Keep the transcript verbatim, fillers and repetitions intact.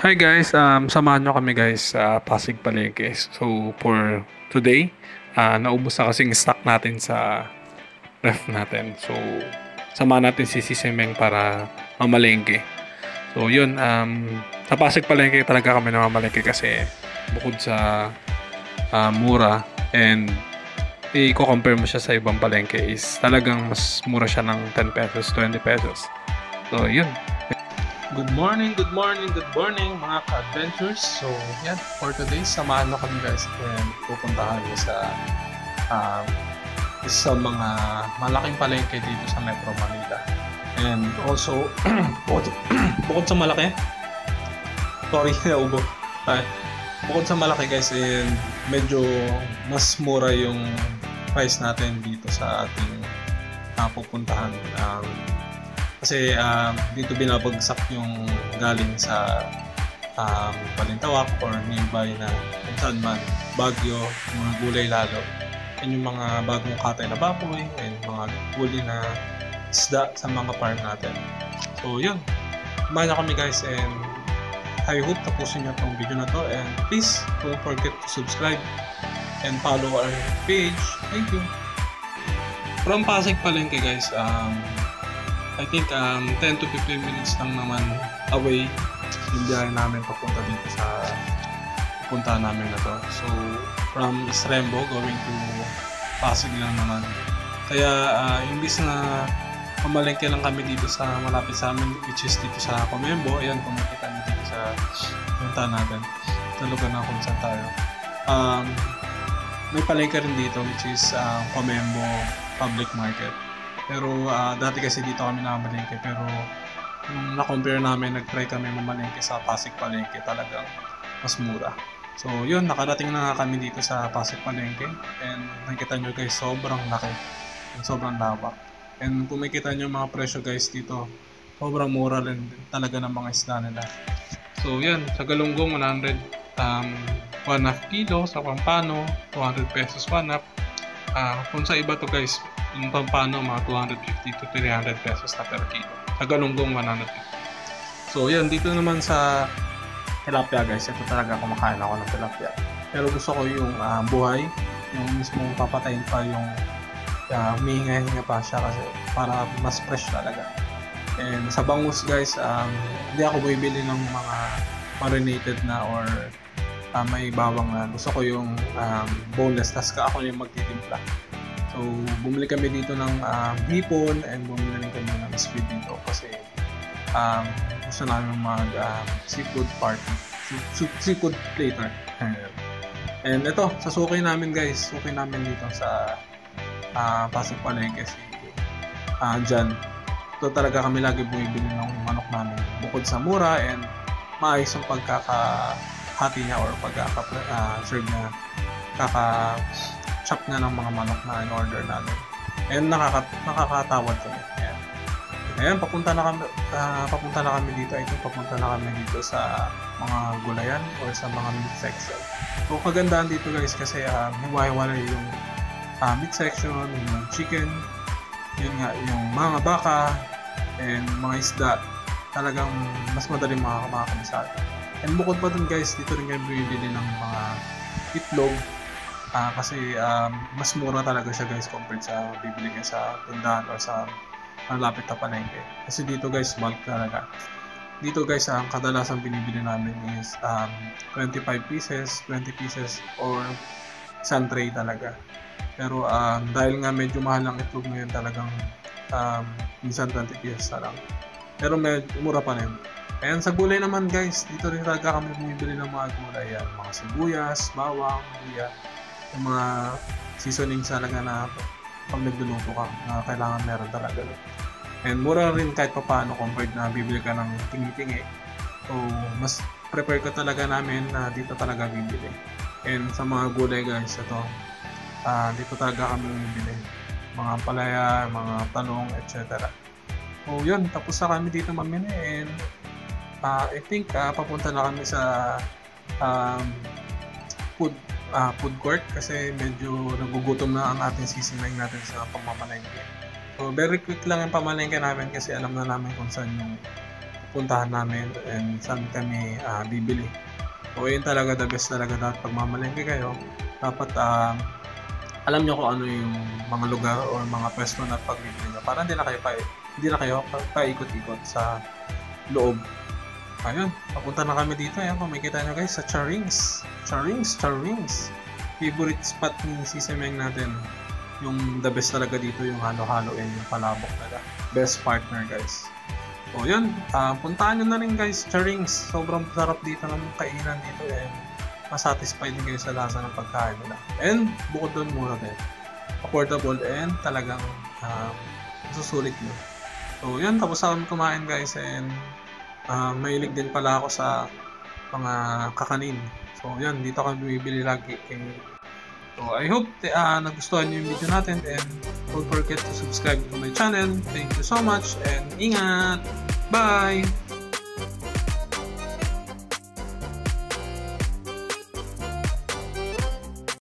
Hi guys, um, samahan nyo kami guys sa Pasig Palengke. So for today, uh, naubos na kasing stock natin sa ref natin. So samahan natin si Sisimeng para mamalengke. So yun, um, sa Pasig Palengke talaga kami namamalengke kasi bukod sa uh, mura and i-compare mo siya sa ibang palengke is talagang mas mura siya ng ten pesos, twenty pesos. So yun. Good morning, good morning, good morning mga ka-adventures. So, yan, for today, samahan na kami guys and pupuntahan niyo sa uh, isa mga malaking palengke dito sa Metro Manila. And also, bukod, bukod sa malaki, sorry, naubo. Ay, bukod sa malaki guys, and medyo mas mura yung price natin dito sa ating uh, pupuntahan. Um, Kasi uh, dito binabagsak yung galing sa um, Balintawak or nearby na kung saan man, Baguio, mga gulay lalo. Yan yung mga bagong katay na baboy and mga gulay na isda sa mga farm natin. So yun, kumain na kami guys and I hope tapusin nyo itong video na to and please don't forget to subscribe and follow our page. Thank you! From Pasig Palengke guys, um, I think um, ten to fifteen minutes lang naman away yung biyahe namin papunta dito sa pupuntahan namin na to. So, from Estrembo going to Pasig lang naman. Kaya, uh, imbis na pamalengke lang kami dito sa malapit sa amin, which is dito sa Comembo. Ayan, kung makita nyo dito sa puntahan natin. Sa lugar na kung saan tayo. Um, may palengke rin dito, which is uh, Comembo Public Market. Pero uh, dati kasi dito kami nakamalengke, pero nung na-compare namin, nag-try kami mamalengke sa Pasig Palengke, talagang mas mura. So yun, nakarating na nga kami dito sa Pasig Palengke and nakikita nyo guys, sobrang laki and sobrang lawak. And kung makikita nyo mga presyo guys dito, sobrang mura rin talaga ng mga isda nila. So yun, sa galunggong one hundred, um, one half kilo, sa pampano two hundred pesos one half. Uh, kung sa iba to guys, yung pampano mga two hundred fifty to three hundred pesos na per kilo. Sa galunggong one hundred fifty. So yan, dito naman sa tilapia guys, ito talaga kumakain ako ng tilapia. Pero gusto ko yung uh, buhay, yung mismong papatayin pa yung uh, humihinga-hinga pa siya kasi para mas fresh talaga. And sa bangus guys, um, hindi ako bibili ng mga marinated na or uh, may bawang na. Gusto ko yung um, boneless, tas ka ako yung magtitimpla. So, bumili kami dito ng um, hipon and bumili rin kami ng squid dito kasi um, gusto namin mag um, seafood party, seafood platter. And ito, sa suki namin guys, suki namin dito sa uh, Pasig Palengke si uh, Jan. Ito talaga kami lagi bumibili ng manok namin. Bukod sa mura and maayos yung pagkakahati niya or pagkaka-serve uh, niya, kaka chop na ng mga manok na in-order namin. And nakaka nakakatawad kami. Ayan. Ayan, papunta na kami uh, papunta na kami dito. I think papunta na kami dito sa mga gulayan or sa mga meat section. So kagandahan dito guys kasi uh, hiwa-hiwalay yung uh, meat section, yung chicken, yun nga, yung mga baka and mga isda. Talagang mas madaling makakami sa atin. And bukod pa dun guys, dito rin kami bibili ng mga itlog. Uh, kasi um, mas mura talaga siya guys compared sa bibili niya sa tindahan or sa malapit na palengke. Kasi dito guys, bulk talaga. Dito guys, ang kadalasan binibili namin is um, twenty-five pieces, twenty pieces or isang tray talaga. Pero um, dahil nga medyo mahal ang itlog ngayon, talagang um, minsan twenty pieces na lang. Pero medyo mura pa rin. Ayan, sa gulay naman guys, dito rin talaga kami bumibili ng mga gulay. Yan, mga sibuyas, bawang, luya, yung mga seasonings talaga na pag nagluluto ka na kailangan meron talaga. And mura rin kahit pa paano compared na bibili ka ng tingi-tingi. So mas prepare ka talaga namin na dito talaga bibili. And sa mga gulay guys, ito uh, dito talaga kami bibili. Mga palaya, mga talong, et cetera. So yun, tapos na kami dito mamili and uh, I think uh, papunta na kami sa um, food Uh, food court kasi medyo nagugutom na ang ating sisimay natin sa pamamalengke. So very quick lang yung pamalengke namin kasi alam na namin kung saan yung puntahan namin and saan kami uh, bibili. So yun talaga, the best talaga dapat pag mamalengke kayo. Dapat uh, alam nyo kung ano yung mga lugar or mga pwesto na pagbibili nyo para hindi na kayo pa hindi na kayo pa, paikot-ikot sa loob. Ayun, papunta na kami dito. Ayan, kung makikita nyo guys, sa Charings. Charings, Charings. Favorite spot ni Sisemeng natin. Yung the best talaga dito, yung halo-halo and yung palabok talaga. Best partner guys. So yun, uh, puntaan nyo na rin guys, Charings. Sobrang sarap dito ng kainan dito and masatisfied din kayo sa lasa ng pagkain nila. And bukod doon, mura din. Affordable and talagang uh, susulit nyo. So yun, tapos na kami kumain guys and uh, mahilig din pala ako sa mga kakanin. So yun, dito kami bibili lagi. So I hope uh, nagustuhan nyo yung video natin and don't forget to subscribe to my channel. Thank you so much and ingat! Bye!